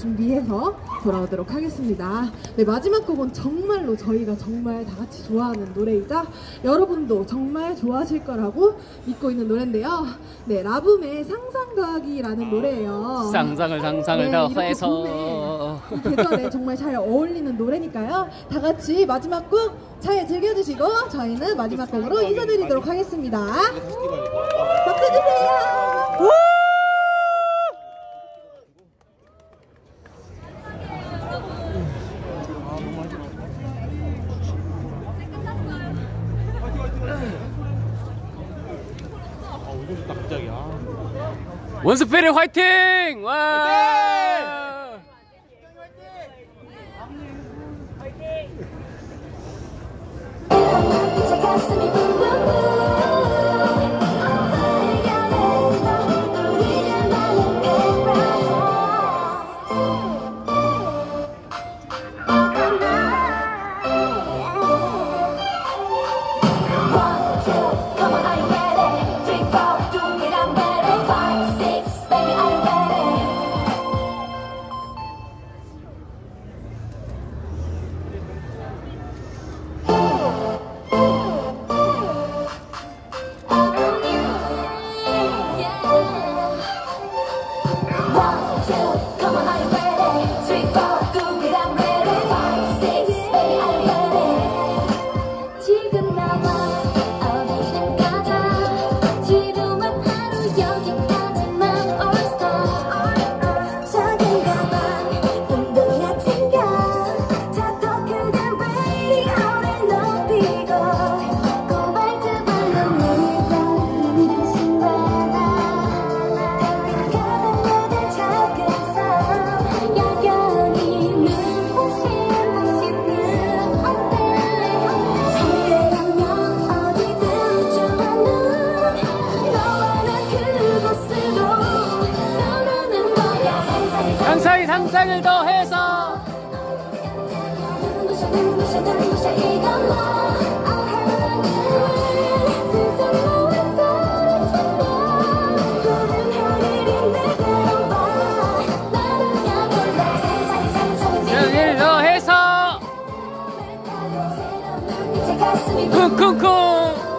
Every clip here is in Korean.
준비해서 돌아오도록 하겠습니다. 네, 마지막 곡은 정말로 저희가 정말 다 같이 좋아하는 노래이자 여러분도 정말 좋아하실 거라고 믿고 있는 노래인데요. 네, 라붐의 상상 더하기라는 노래예요. 상상을 네, 더해서 계절에 정말 잘 어울리는 노래니까요. 다 같이 마지막 곡 잘 즐겨주시고 저희는 마지막 곡으로 인사드리도록 하겠습니다. 박수 주세요. 원스피릿 화이팅! 와! 상상을 더해서 상상을 더해서 쿵쿵쿵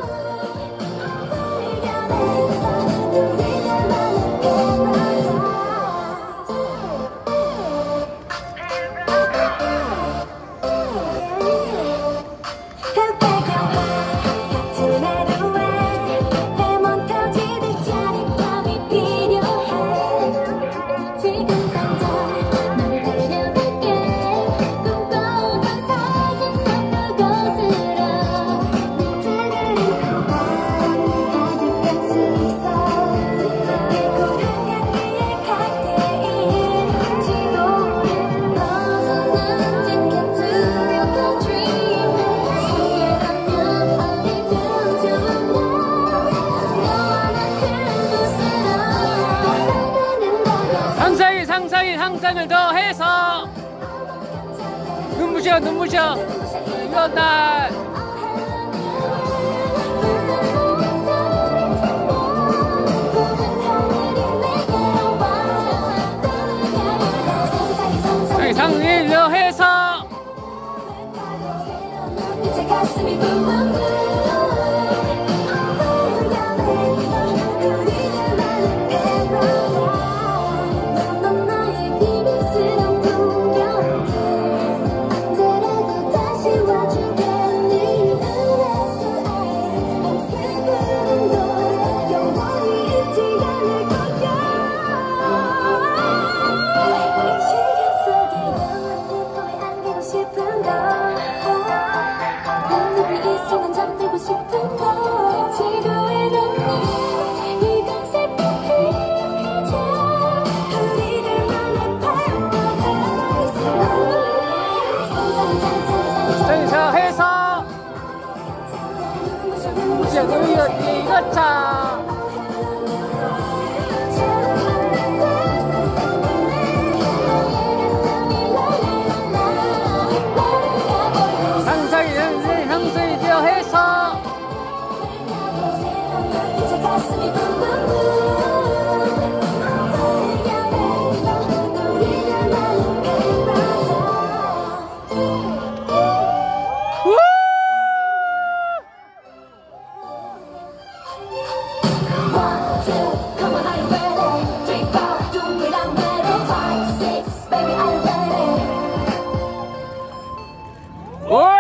상상을 더해서 눈부셔 이런 날 상상을 더해서 싶은 거 오!